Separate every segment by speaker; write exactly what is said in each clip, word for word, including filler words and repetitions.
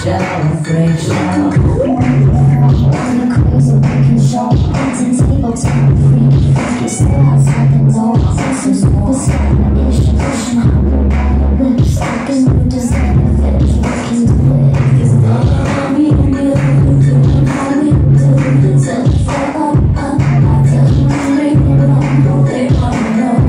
Speaker 1: show, freak show.
Speaker 2: I'm crazy, making show. It's a table top free. You stay outside the door. Some super stylish. Pushing how you buy the whips. Thinking you deserve it. You can do it if you want. How we do, do how we do. So step up, up, up. Tell me what's breaking wrong. They wanna know.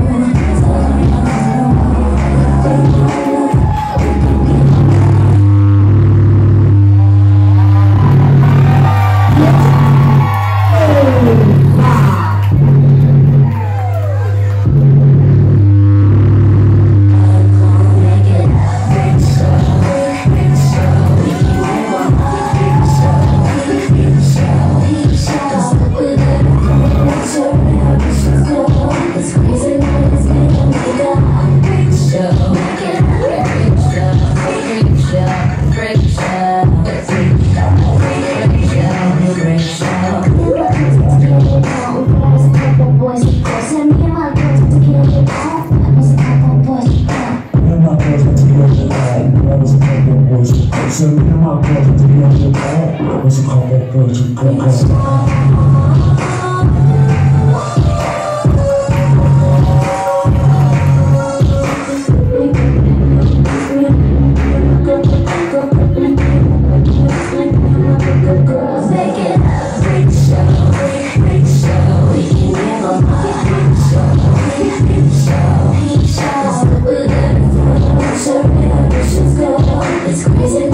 Speaker 3: So me and my brother to be on the ball. Was a couple birds with good
Speaker 2: It's crazy.